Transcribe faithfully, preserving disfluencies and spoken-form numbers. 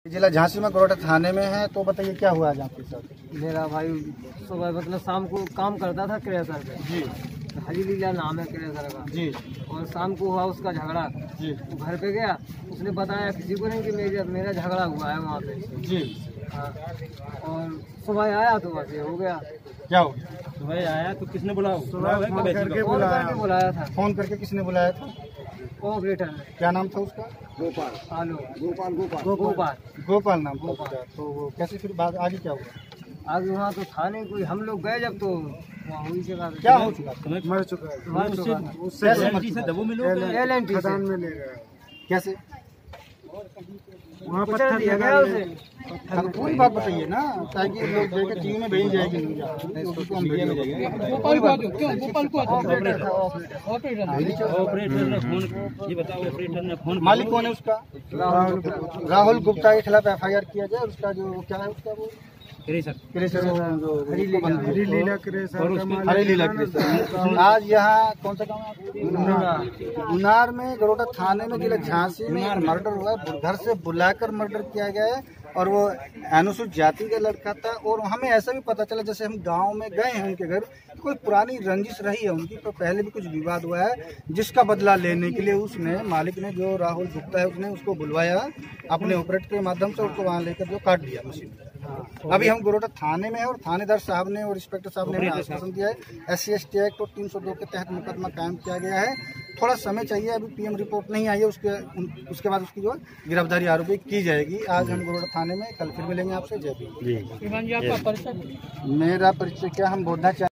जिला झांसी में गरोटा थाने में है, तो बताइए क्या हुआ आज आपके साथ? मेरा भाई सुबह मतलब शाम को काम करता था क्रेशर पे जी। हरी लीला नाम है क्रेशर का जी। और शाम को हुआ उसका झगड़ा जी। वो घर पे गया, उसने बताया किसी को नहीं कि मेरा मेरा झगड़ा हुआ है वहाँ पे। जी। हाँ। और सुबह आया तो बस ये हो गया। क्या हो? सुबह आया तो किसने बुलाया? सुबह फोन करके फोन बुलाया करके बुलाया था। फोन करके किसने बुलाया था? ऑपरेटर ने। क्या नाम था उसका? गोपाल। आलू गोपाल। गोपाल गोपाल गोपाल नाम था गोपाल। उसका। तो वो कैसे फिर बाद आगे क्या हुआ? आगे वहाँ तो थाने कोई हम लोग गए जब तो वहाँ हुई जगह क्या हो चुका था? मर चुका है। मर चुका था। कैसे मर चुका था? दबो में लोग एल एन टी से में ले गए। कैसे? वहाँ पत्थर दिया गया उसे। हम पूरी बात बताइए ना, ताकि लोग देखे टीवी में भेज जाएगी न्यूज़, उसको हम मीडिया में जाएंगे। गोपाल को क्यों गोपाल को ऑपरेटर था ऑपरेटर ऑपरेटर ऑपरेटर ने फोन, ये बताओ ऑपरेटर ने फोन, मालिक कौन है उसका? राहुल गुप्ता। राहुल गुप्ता के खिलाफ एफ आई आर किया जाए। उसका जो क्या है उसका वो क्रेशर क्रेशर जो हरी लीला हरी लीला क्रेशर हरी लीला क्रेशर आज यहाँ कौन सा गाँव है? गुनार में गरोटा थाने में जिला झांसी में मर्डर हुआ है। घर से बुलाकर मर्डर किया गया है और वो अनुसूचित जाति का लड़का था। और हमें ऐसा भी पता चला, जैसे हम गांव में गए हैं उनके घर, कोई पुरानी रंजिश रही है उनकी, तो पहले भी कुछ विवाद हुआ है, जिसका बदला लेने के लिए उसने मालिक ने जो राहुल गुप्ता है उसने उसको बुलवाया अपने ऑपरेटर के माध्यम से, उसको वहाँ लेकर जो काट दिया मशीन। अभी हम गरोटा थाने में है और थानेदार साहब ने और इंस्पेक्टर साहब ने आश्वासन दिया है S C S T act और तीन सौ दो के तहत मुकदमा कायम किया गया है। थोड़ा समय चाहिए, अभी पी एम रिपोर्ट नहीं आई है, उसके उसके बाद उसकी जो गिरफ्तारी आरोपी की जाएगी। आज हम गरोटा थाने में, कल फिर मिलेंगे आपसे। जय भीम। आपका परिचय? मेरा परिचय क्या, हम बोधना